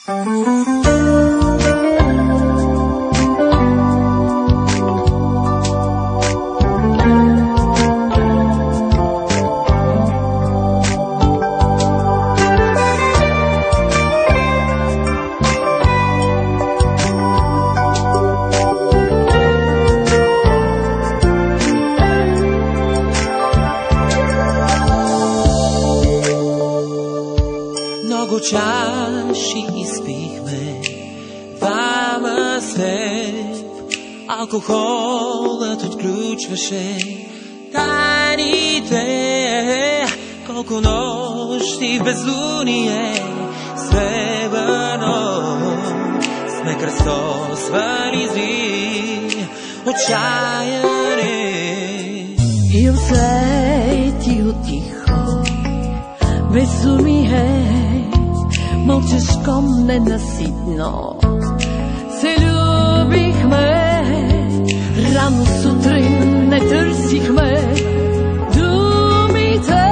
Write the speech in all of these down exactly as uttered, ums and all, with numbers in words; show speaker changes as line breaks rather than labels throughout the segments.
Много чаши изпихме, двама с теб. Алкохолът отключваше тайните. Колко нощи в безлуние сребърно сме кръстосвали зри отчаяни.
И усети тихо безумие, мълчешком ненаситно се любихме. Рано сутрин не търсихме думите,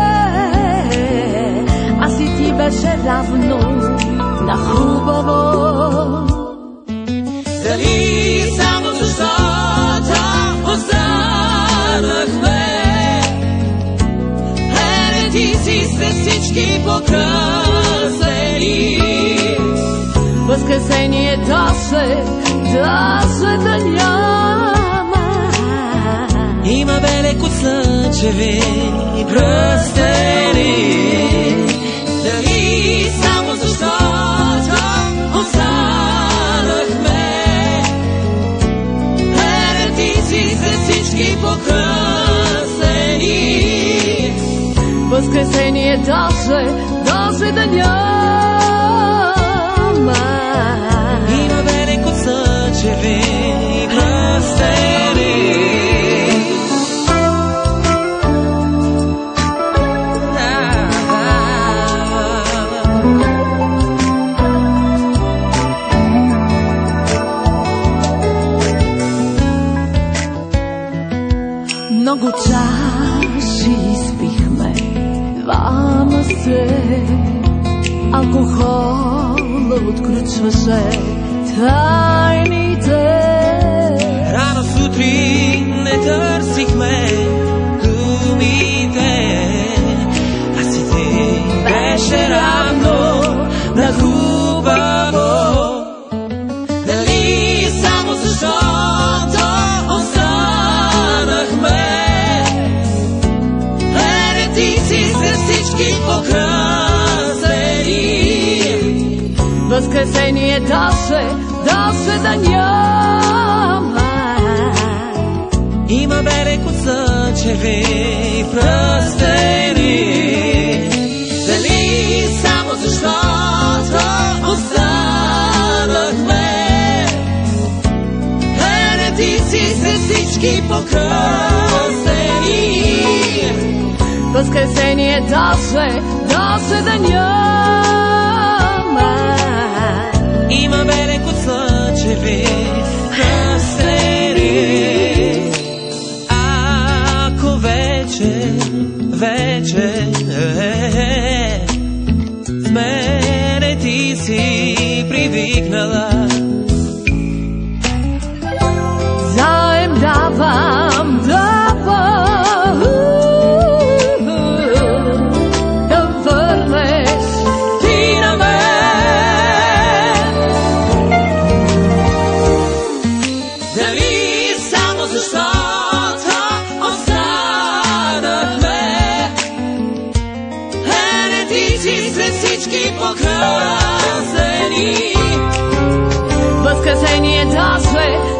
аз и ти беше равно на хубаво.
Дали само защото останахме еретици сред всички покъсени.
Възкресение даже, даже да няма.
Има белек от слънчеви пръстени. Дали само защото останахме еретици сред всички покъсени.
Възкресение даже, даже да няма.
Има белек от слънчеви пръстени.
Много чаши изпихме, двама се. Алкохолът отключваше тайните.
Рано сутрин не търсихме думите, аз и ти беше равно на хубаво. Дали само защото останахме еретици сред всички покъсени.
Възкресение даже, даже да няма.
Има белек от слънчеви пръстени. Дали само защото останахме еретици сред всички покъсени.
Възкресение даже, даже да няма.
Има белек от слънчеви пръстени. Ако вече, вече с мене ти си привикнала,
заем давам, давам, да върнеш ти на мен.
дали само защото останахме еретици сред всички покъсени.
Възкресение даже,